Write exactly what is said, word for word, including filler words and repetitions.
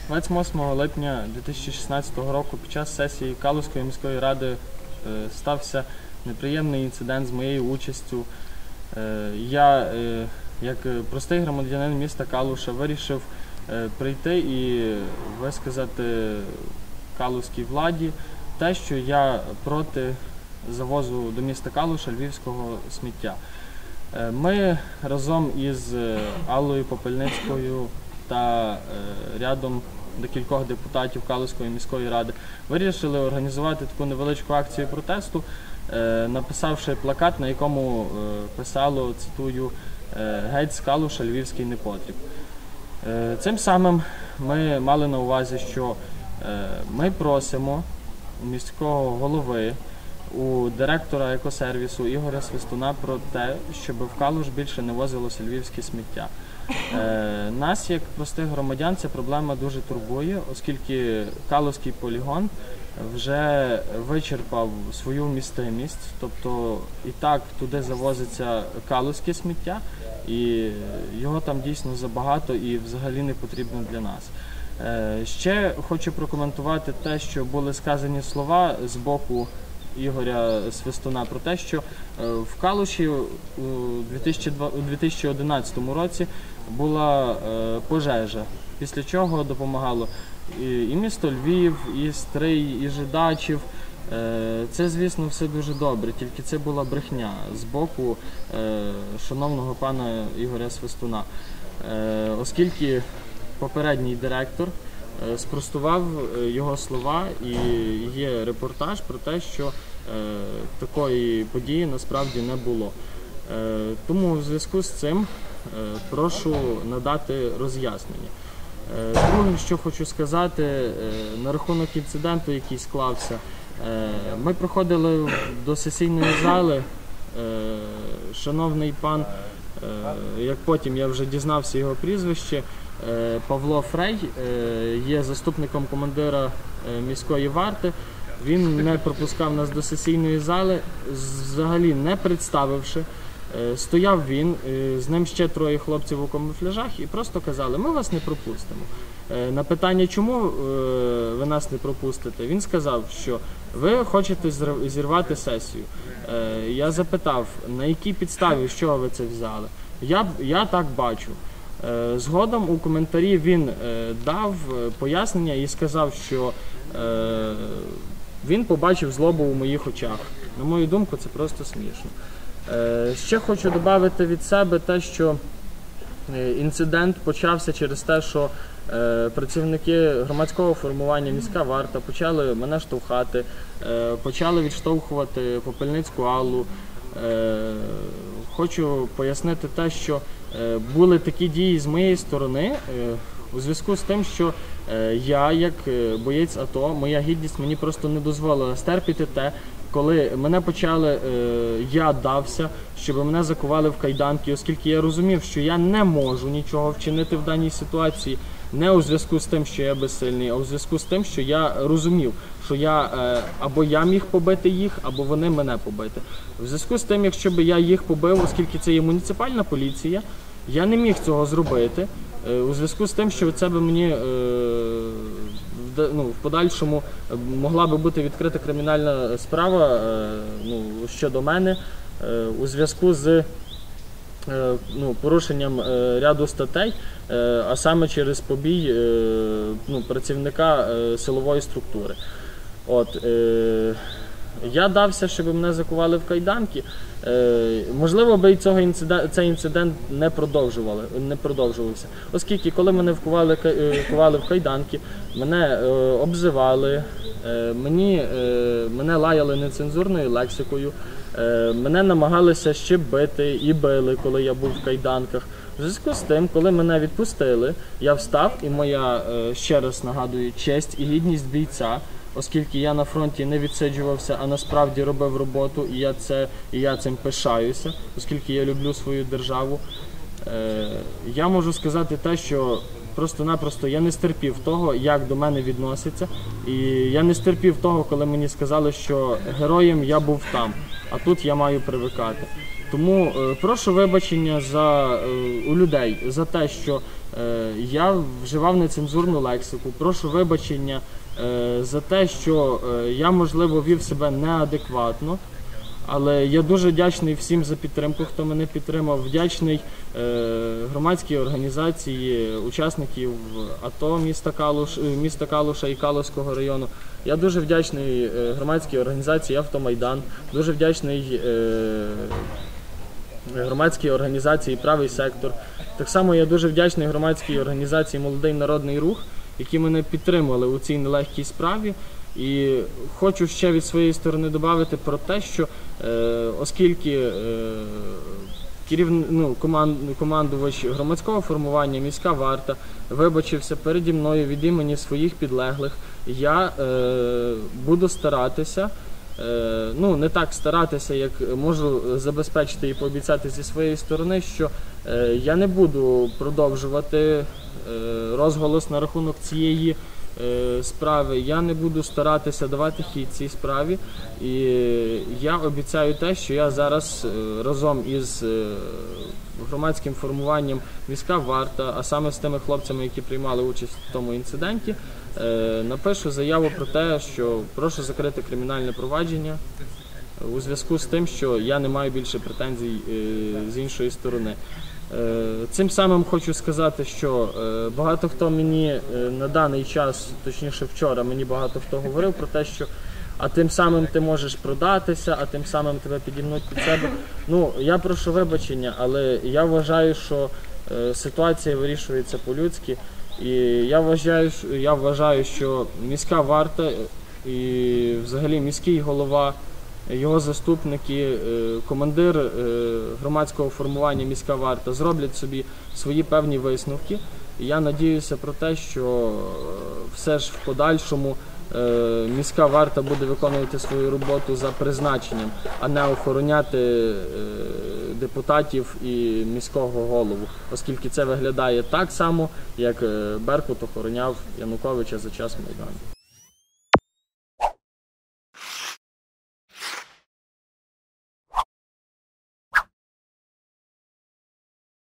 двадцять восьмого липня дві тисячі шістнадцятого року під час сесії Калузької міської ради е, стався неприємний інцидент з моєю участю. Е, я, е, як простий громадянин міста Калуша, вирішив е, прийти і висказати калузькій владі те, що я проти завозу до міста Калуша львівського сміття. Е, ми разом із Аллою Попельницькою та е, рядом декількох депутатів Калузької міської ради вирішили організувати таку невеличку акцію протесту, е, написавши плакат, на якому е, писало, цитую, е, «Геть з Калуша, львівський непотріб». Е, цим самим ми мали на увазі, що е, ми просимо у міського голови, у директора екосервісу Ігоря Свистуна про те, щоб в Калуш більше не возилося львівське сміття. Е, нас, як простих громадян, ця проблема дуже турбує, оскільки Калузький полігон вже вичерпав свою вмістимість, тобто і так туди завозиться калузьке сміття, і його там дійсно забагато і взагалі не потрібно для нас. Е, ще хочу прокоментувати те, що були сказані слова з боку Ігоря Свистуна про те, що в Калуші у дві тисячі одинадцятому році була пожежа, після чого допомагало і місто Львів, і Стрий, і Жидачів. Це, звісно, все дуже добре, тільки це була брехня з боку шановного пана Ігоря Свистуна, оскільки попередній директор спростував його слова, і є репортаж про те, що е, такої події насправді не було. Е, тому в зв'язку з цим е, прошу надати роз'яснення. Е, друге, що хочу сказати, е, на рахунок інциденту, який склався. Е, ми приходили до сесійної зали, е, шановний пан, е, як потім я вже дізнався його прізвище, Павло Фрей, є заступником командира міської варти. Він не пропускав нас до сесійної зали, взагалі не представивши. Стояв він, з ним ще троє хлопців у камуфляжах і просто казали: ми вас не пропустимо. На питання, чому ви нас не пропустите, він сказав, що ви хочете зірвати сесію. Я запитав, на якій підставі, з чого ви це взяли. Я, я так бачу. Згодом у коментарі він дав пояснення і сказав, що він побачив злобу у моїх очах. На мою думку, це просто смішно. Ще хочу додати від себе те, що інцидент почався через те, що працівники громадського формування «Міська варта» почали мене штовхати, почали відштовхувати Попельницьку Аллу. Хочу пояснити те, що були такі дії з моєї сторони у зв'язку з тим, що я, як боєць АТО, моя гідність мені просто не дозволила стерпіти те, коли мене почали, я дався, щоб мене закували в кайданки, оскільки я розумів, що я не можу нічого вчинити в даній ситуації, не у зв'язку з тим, що я безсильний, а у зв'язку з тим, що я розумів, що я або я міг побити їх, або вони мене побити. У зв'язку з тим, якщо б я їх побив, оскільки це є муніципальна поліція, я не міг цього зробити, у зв'язку з тим, що це б мені ну, в подальшому могла би бути відкрита кримінальна справа ну, щодо мене у зв'язку з ну, порушенням ряду статей, а саме через побій ну, працівника силової структури. От, е, я дався, щоб мене закували в кайданки. Е, можливо, би і цього інцидент, цей інцидент не, продовжували, не продовжувався. Оскільки, коли мене вкували, вкували в кайданки, мене е, обзивали, е, мені, е, мене лаяли нецензурною лексикою, е, мене намагалися ще бити і били, коли я був в кайданках. У зв'язку з тим, коли мене відпустили, я встав, і моя, е, ще раз нагадую, честь і гідність бійця, оскільки я на фронті не відсиджувався, а насправді робив роботу, і я, це, і я цим пишаюся, оскільки я люблю свою державу. Е, я можу сказати те, що просто-напросто я не стерпів того, як до мене відносяться, і я не стерпів того, коли мені сказали, що героєм я був там, а тут я маю привикати. Тому е, прошу вибачення за, е, у людей за те, що Я вживав нецензурну лексику, прошу вибачення за те, що я, можливо, вів себе неадекватно, але я дуже вдячний всім за підтримку, хто мене підтримав, вдячний громадській організації учасників АТО міста Калуш, міста Калуша і Калуського району. Я дуже вдячний громадській організації «Автомайдан», дуже вдячний громадській організації «Правий сектор». Так само я дуже вдячний громадській організації «Молодий народний рух», які мене підтримували у цій нелегкій справі. І хочу ще від своєї сторони додати про те, що е, оскільки е, керівник, ну, команд, командувач громадського формування «Міська варта» вибачився переді мною від імені своїх підлеглих, я е, буду старатися, е, ну не так старатися, як можу забезпечити і пообіцяти зі своєї сторони, що е, я не буду продовжувати е, розголос на рахунок цієї справи, я не буду старатися давати хід цій справі, і я обіцяю те, що я зараз разом із громадським формуванням «Міська варта», а саме з тими хлопцями, які приймали участь в тому інциденті, напишу заяву про те, що прошу закрити кримінальне провадження у зв'язку з тим, що я не маю більше претензій з іншої сторони. Цим самим хочу сказати, що багато хто мені на даний час, точніше вчора, мені багато хто говорив про те, що а тим самим ти можеш продатися, а тим самим тебе підімнуть під себе. Ну, я прошу вибачення, але я вважаю, що ситуація вирішується по-людськи, і я вважаю, я вважаю, що міська варта і взагалі міський голова, його заступники, командир громадського формування «Міська варта» зроблять собі свої певні висновки. І я надіюся про те, що все ж в подальшому «Міська варта» буде виконувати свою роботу за призначенням, а не охороняти депутатів і міського голову, оскільки це виглядає так само, як Беркут охороняв Януковича за час Майдану.